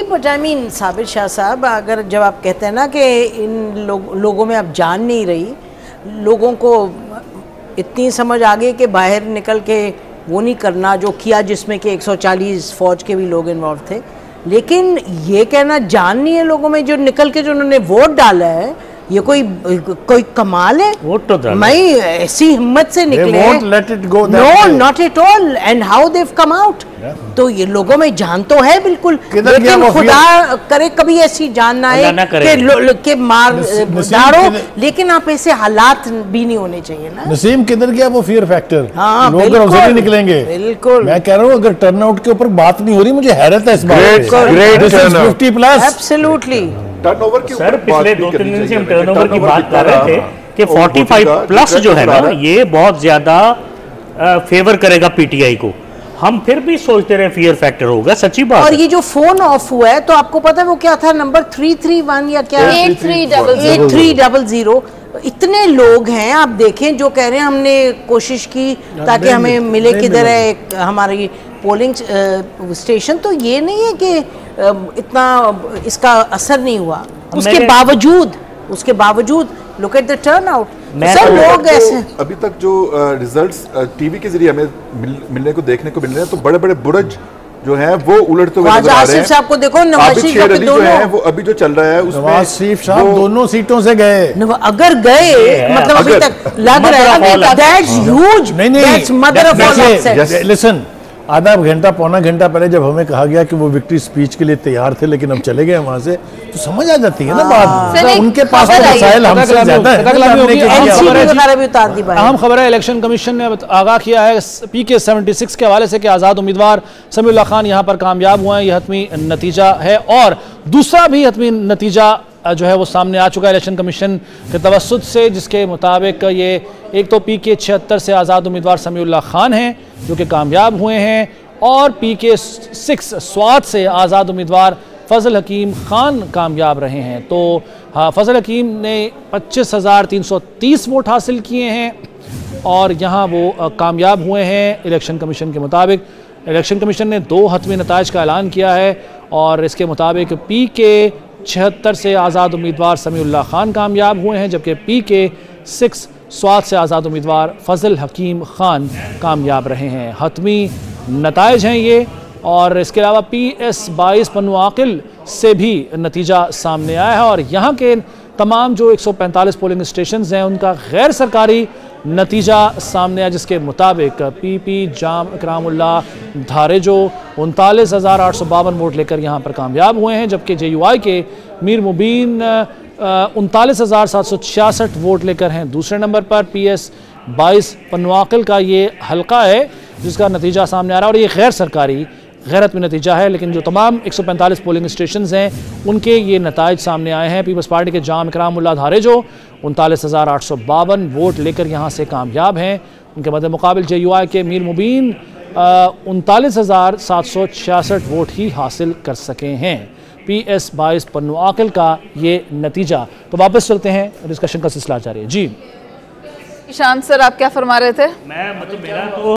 But I mean Sabir Shah sahab, अगर जब आप कहते हैं ना कि इन लोगों में अब जान नहीं रही, लोगों को इतनी समझ आ गई कि बाहर निकल के वो नहीं करना जो किया, जिसमें कि 140 फौज के भी लोग इन्वॉल्व थे, लेकिन ये कहना जान नहीं है लोगों में, जो निकल के जो उन्होंने वोट डाला है, ये कोई कमाल है? वोट तो मैं ऐसी हिम्मत से निकले, no not at all, and how they come out. तो ये लोगों में जान तो है बिल्कुल, लेकिन खुदा करे कभी ऐसी जान ना आए कि मार डालो, लेकिन आप ऐसे हालात भी नहीं होने चाहिए ना। नसीम, किधर गया वो फियर फैक्टर? हाँ, लोग नहीं निकलेंगे। बिल्कुल, मैं कह रहा हूँ अगर टर्नआउट के ऊपर बात नहीं हो रही, मुझे हैरत है इस बात में। 50+, एब्सोल्युटली। टर्नओवर की सर पिछले 2-3 दिन से हम टर्नओवर की बात कर रहे थे कि 45+ जो है ना, ये बहुत ज्यादा फेवर करेगा पीटीआई को। हम फिर भी सोचते रहे फियर फैक्टर होगा, सच्ची बात। और ये जो फोन ऑफ हुआ है, तो आपको पता है वो क्या था, नंबर 331 या क्या 8300। इतने लोग हैं, आप देखें, जो कह रहे हैं हमने कोशिश की ताकि हमें मिले किधर है हमारी पोलिंग स्टेशन, तो ये नहीं है कि इतना इसका असर नहीं हुआ। उसके बावजूद look at the turnout. Sir लोग ऐसे अभी तक जो रिजल्ट्स टीवी के जरिए हमें मिलने को देखने को मिल रहे हैं, तो बड़े बड़े बुरज जो है वो उलटते हुए नजर आ रहे हैं। साहब को देखो, नवाज शरीफ जो है वो अभी जो चल रहा है उसमें नवाज शरीफ साहब दोनों सीटों से गए। अगर गए मतलब अभी तक लग रहा है that's huge, that's mother of all upsets. Listen, आधा घंटा पौना घंटा पहले जब हमें कहा गया कि वो विक्ट्री स्पीच के लिए तैयार थे, लेकिन अब चले गए वहां से, तो समझ आ जाती है ना बात। उनके पास तो मसाइल हमसे ज्यादा है। अहम खबर है, इलेक्शन कमीशन ने आगाह किया है PK-76 के हवाले से कि आज़ाद उम्मीदवार समीउल्लाह खान यहाँ पर कामयाब हुए हैं। यह हतमी नतीजा है, और दूसरा भी हतमी नतीजा जो है वो सामने आ चुका है इलेक्शन कमीशन के तवस्सुत से, जिसके मुताबिक ये एक तो PK-76 से आज़ाद उम्मीदवार समीउल्लाह खान हैं जो कि कामयाब हुए हैं, और PK-6 स्वात से आज़ाद उम्मीदवार फजल हकीम खान कामयाब रहे हैं। तो हाँ, फजल हकीम ने 25,330 वोट हासिल किए हैं और यहाँ वो कामयाब हुए हैं इलेक्शन कमीशन के मुताबिक। इलेक्शन कमीशन ने 2 हतमी नताइज का ऐलान किया है, और इसके मुताबिक PK-76 से आज़ाद उम्मीदवार समीउल्लाह खान कामयाब हुए हैं, जबकि PK-6 स्वात से आज़ाद उम्मीदवार फजल हकीम खान कामयाब रहे हैं। हतमी नताइज हैं ये, और इसके अलावा PS-22 पनुआकिल से भी नतीजा सामने आया है, और यहाँ के तमाम जो 145 पोलिंग स्टेशंस हैं उनका गैर सरकारी नतीजा सामने आया, जिसके मुताबिक PP जाम इकरामुल्लाह धारेजो 39,852 वोट लेकर यहाँ पर कामयाब हुए हैं, जबकि JUI के मीर मुबीन 39,766 वोट लेकर हैं दूसरे नंबर पर। PS-22 पनुआकिल का ये हल्का है जिसका नतीजा सामने आ रहा है, और ये गैर सरकारी गैरत में नतीजा है, लेकिन जो तमाम 145 पोलिंग स्टेशंस हैं उनके ये नताइज सामने आए हैं। पीपल्स पार्टी के जाम इकरामुल्लाह धारेजो 39,852 वोट लेकर यहाँ से कामयाब हैं। उनके मद्दे मुकाबिल JUI के मीर मुबीन 39,766 वोट ही हासिल कर सके हैं। PS-22 पनुआकिल का ये नतीजा। तो वापस चलते हैं, डिस्कशन का सिलसिला जारी है। जी ईशान सर, आप क्या फरमा रहे थे? मैं मतलब मेरा तो